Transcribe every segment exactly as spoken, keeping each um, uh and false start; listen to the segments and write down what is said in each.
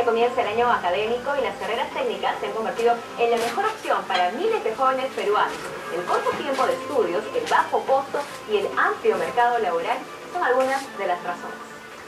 comienza el año académico y las carreras técnicas se han convertido en la mejor opción para miles de jóvenes peruanos. El corto tiempo de estudios, el bajo costo y el amplio mercado laboral son algunas de las razones.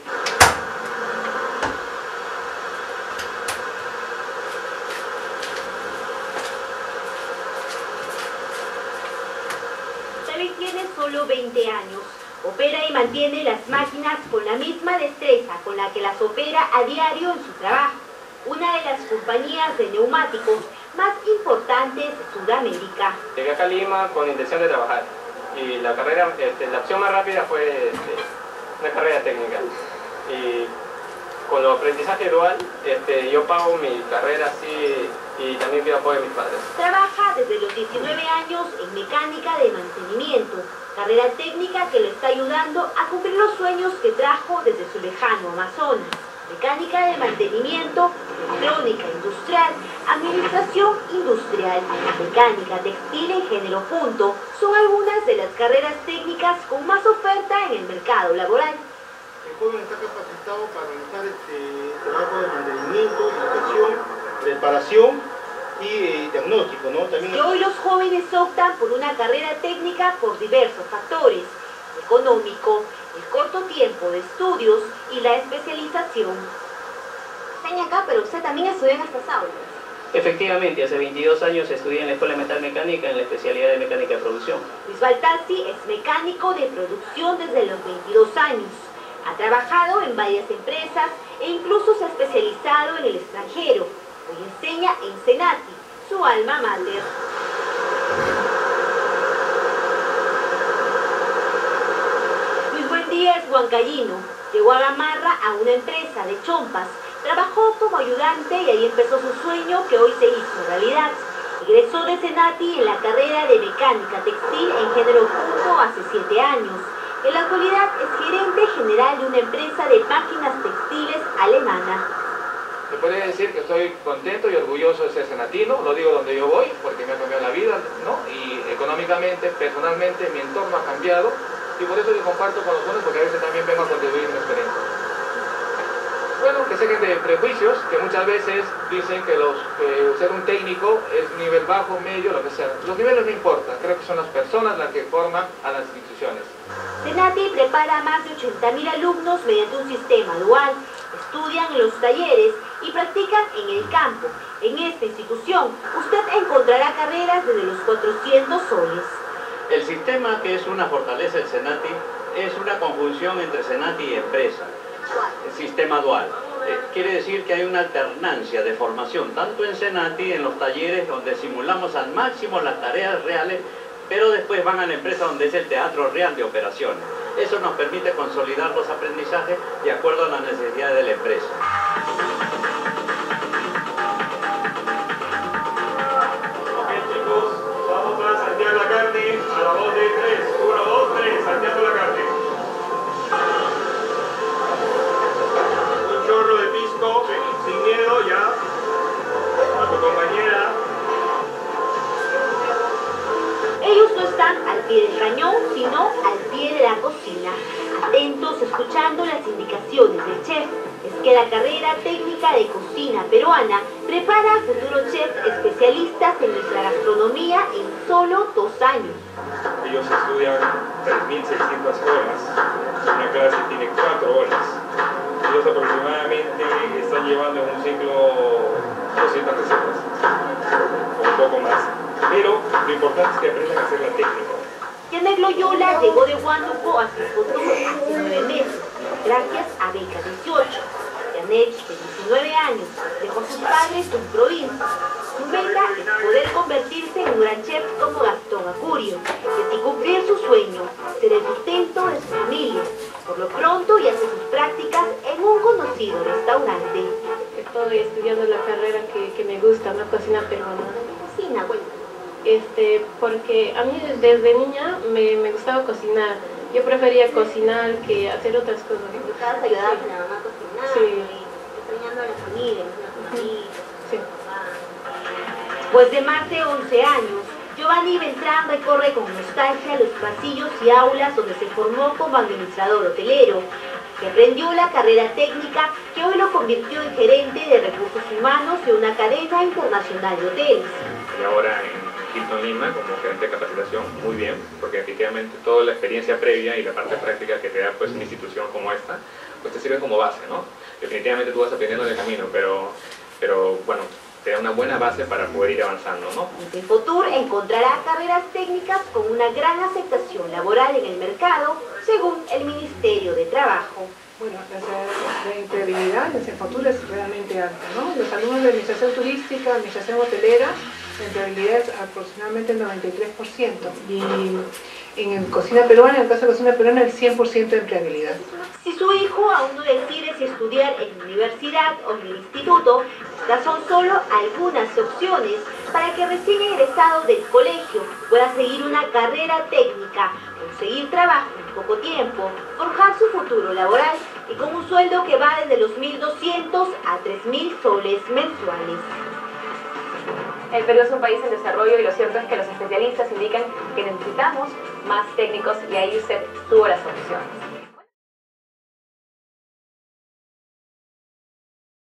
David tiene solo veinte años. Opera y mantiene las máquinas con la misma destreza con la que las opera a diario en su trabajo. Una de las compañías de neumáticos más importantes de Sudamérica. Llegué acá a Lima con intención de trabajar y la carrera, este, la opción más rápida fue este, una carrera técnica. Y con el aprendizaje dual, este, yo pago mi carrera así y también pido apoyo de mis padres. Trabaja desde los diecinueve años en mecánica de mantenimiento, carrera técnica que le está ayudando a cumplir los sueños que trajo desde su lejano Amazonas. Mecánica de mantenimiento, electrónica industrial, administración industrial, mecánica textil en género punto son algunas de las carreras técnicas con más oferta en el mercado laboral. El joven está capacitado para realizar este trabajo de mantenimiento, inspección, reparación y eh, diagnóstico, ¿no? También... Y hoy los jóvenes optan por una carrera técnica por diversos factores: económico, el corto tiempo de estudios y la especialización. Están acá, pero usted también estudió en estas aulas. Efectivamente, hace veintidós años estudié en la Escuela de Metal Mecánica en la especialidad de mecánica de producción. Luis Baltazzi es mecánico de producción desde los veintidós años. Ha trabajado en varias empresas e incluso se ha especializado en el extranjero. Hoy enseña en Senati, su alma mater. Luis Buendía es huancayino. Llegó a Gamarra a una empresa de chompas. Trabajó como ayudante y ahí empezó su sueño que hoy se hizo realidad. Egresó de Senati en la carrera de mecánica textil en género punto hace siete años. En la actualidad es gerente general de una empresa de máquinas textiles alemana. Se podría decir que estoy contento y orgulloso de ser senatino, lo digo donde yo voy, porque me ha cambiado la vida, ¿no? Y económicamente, personalmente, mi entorno ha cambiado, y por eso yo comparto con los jóvenes, porque a veces también vengo a contribuir mi experiencia. Bueno, que saquen de prejuicios, que muchas veces dicen que, los, que ser un técnico es nivel bajo, medio, lo que sea. Los niveles no importan, creo que son las personas las que forman a las instituciones. Senati prepara a más de ochenta mil alumnos mediante un sistema dual. Estudian en los talleres y practican en el campo. En esta institución, usted encontrará carreras desde los cuatrocientos soles. El sistema, que es una fortaleza del Senati, es una conjunción entre Senati y empresa. El sistema dual. Eh, quiere decir que hay una alternancia de formación, tanto en Senati, en los talleres, donde simulamos al máximo las tareas reales, pero después van a la empresa donde es el teatro real de operaciones. Eso nos permite consolidar los aprendizajes de acuerdo a las necesidades de la empresa. Ok, chicos, vamos a saltear la carne a la voz de tres. Uno, dos, tres, salteando la carne. Un chorro de pisco, sin miedo, ya. A tu compañera. Ellos no están al pie del cañón, sino al pie de la cocina, atentos escuchando las indicaciones del chef. Es que la carrera técnica de cocina peruana prepara a futuros chefs especialistas en nuestra gastronomía en solo dos años. Ellos estudian tres mil seiscientas horas, una clase tiene cuatro horas. Ellos aproximadamente están llevando en un ciclo doscientas recetas, o un poco más. Pero lo importante es que aprendan a hacer la técnica. Janet Loyola llegó de Huánuco a Cipotú hace nueve meses, gracias a Beca dieciocho. Janet, de diecinueve años, dejó a sus padres en provincia. Su meta es poder convertirse en un gran chef como Gastón Acurio, y así cumplir su sueño, ser el sustento de su familia. Por lo pronto, y hace sus prácticas en un conocido restaurante. Estoy estudiando la carrera que, que me gusta, ¿no? Cocina peruana. Cocina, bueno. Este, porque a mí desde niña me, me gustaba cocinar. Yo prefería cocinar que hacer otras cosas. ¿Estabas ayudando a la mamá a cocinar? Sí. Extrañando a la familia, a los amigos, Sí. Pues de más de once años, Giovanni Beltrán recorre con nostalgia los pasillos y aulas donde se formó como administrador hotelero, que aprendió la carrera técnica que hoy lo convirtió en gerente de recursos humanos de una cadena internacional de hoteles. Y ahora en Hilton Lima, como gerente de capacitación, muy bien, porque efectivamente toda la experiencia previa y la parte práctica que te da pues una institución como esta, pues te sirve como base, ¿no? Definitivamente tú vas aprendiendo en el camino, pero, pero bueno, te da una buena base para poder ir avanzando, ¿no? Infotur encontrará carreras técnicas con una gran aceptación laboral en el mercado, según el Ministerio de Trabajo. Bueno, la, la empleabilidad en Infotur es realmente alta, ¿no? Los alumnos de administración turística, administración hotelera, la empleabilidad es aproximadamente el noventa y tres por ciento. Y en cocina peruana, en el caso de cocina peruana, el cien por ciento de empleabilidad. Si su hijo aún no decide si estudiar en la universidad o en el instituto, estas son solo algunas opciones para que recién egresado del colegio pueda seguir una carrera técnica, conseguir trabajo en poco tiempo, forjar su futuro laboral y con un sueldo que va desde los mil doscientos a tres mil soles mensuales. El Perú es un país en desarrollo y lo cierto es que los especialistas indican que necesitamos más técnicos y ahí usted tuvo las soluciones.